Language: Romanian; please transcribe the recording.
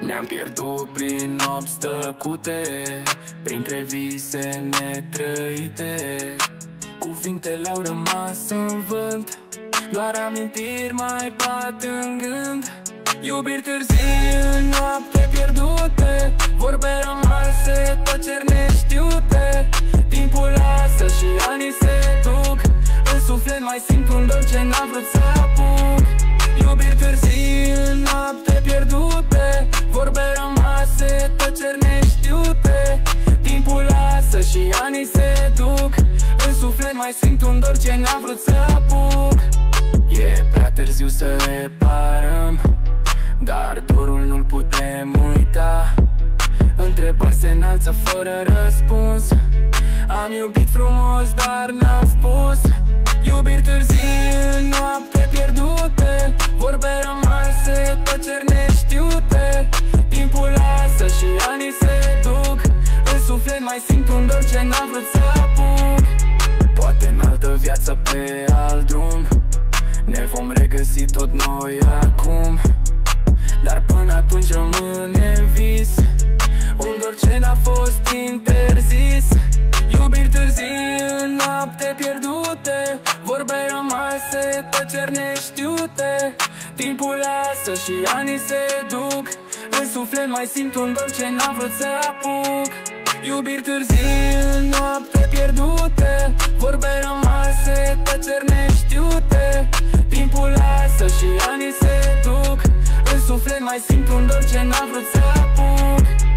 Ne-am pierdut prin nopți tăcute, printre vise netrăite. Cuvintele au rămas în vânt, doar amintiri mai bat în gând. Iubiri târzii în noapte pierdute, vorbe rămase, tăceri neștiute. Timpul lasă și anii se duc, în suflet mai simt un dor ce n-am vrut să apuc. Iubiri târzii în noapte pierdute, vorbe rămase, tăceri neștiute. Timpul lasă și anii se duc, în suflet mai simt un dor ce n-am vrut să apuc. E prea târziu să reparăm, dar dorul nu-l putem uita. Întrebări se înalță fără răspuns, am iubit frumos, dar n-am spus. Iubiri târzii în noapte pierdute, vorbe rămase, tăceri neștiute. Timpul lasă și anii se duc, în suflet mai simt un dor ce n-am vrut să apuc. Poate în altă viață pe alt drum ne vom regăsi tot noi acum, dar până atunci rămâne vis, un dor ce n-a fost interzis. Iubiri târzii în noapte pierdute, vorbe rămase, tăceri neștiute. Timpul lasă și anii se duc, în suflet mai simt un dor ce n-am vrut să apuc. Iubiri târzii în noapte pierdute, vorbe rămase, tăceri neștiute. Timpul lasă și anii se duc, în suflet mai simt un dor ce n-am vrut să apuc.